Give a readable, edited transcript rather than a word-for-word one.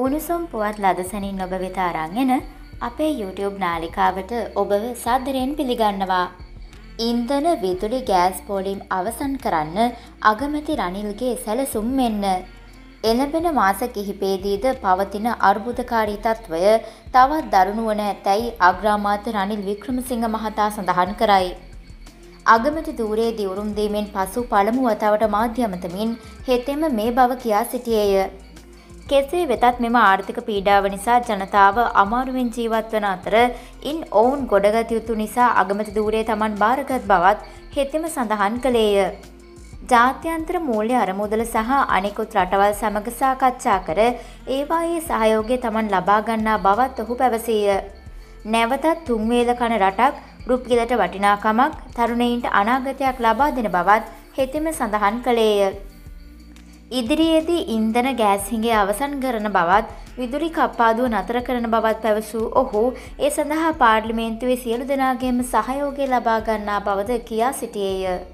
උණුසුම් පුවත් ලදසනින් ඔබ වෙත අරන් එන අපේ YouTube නාලිකාවට ඔබව සාදරයෙන් පිළිගන්නවා. ඉන්ධන විදුලි ගෑස් පෝලිම් අවසන් කරන්න අගමැති රනිල්ගේ සැලසුම් මෙන්න. එළඹෙන මාස කිහිපයේදීද පවතින අර්බුදකාරී තත්ත්වය තවත් දරුණු වන ඇතැයි අග්‍රාමාත්‍ය රනිල් වික්‍රමසිංහ මහතා සඳහන් කරයි. අගමැති ධූරයේ දිවුරුම් දීමෙන් පසු පළමු වතාවට මාධ්‍ය අමතමින් හෙතෙම මේ බව කියා සිටියේය. කෙසේ වෙතත් මෙම ආර්ථික පීඩාව නිසා ජනතාව අමාරුවෙන් ජීවත් වන අතර ඉන් ඔවුන් ගොඩගත යුතු නිසා අගමැති ධූරයේ Taman බාරගත් බවත් හෙතෙම සඳහන් කළේය. ජාත්‍යන්තර මූල්‍ය අරමුදල සහ අනෙකුත් රටවල් සමග සාකච්ඡා කර ඒවායේ සහයෝගය Taman ලබා ගන්නා බවත් ඔහු පැවසීය. නැවතත් තුන්වේල කන රටක් රුපියලට වටිනාකමක් තරුණයින්ට අනාගතයක් ලබා දෙන බවත් හෙතෙම සඳහන් කළේය. ඉදිරියේදී ඉන්ධන ගෑස් හිඟය අවසන් කරන බවත් විදුලි කප්පාදුව නතර කරන බවත් පැවසූ ඔහු ඒ සඳහා පාර්ලිමේන්තුවේ සියලු දෙනාගේම සහයෝගය ලබා ගන්නා බවද කියා සිටියේය.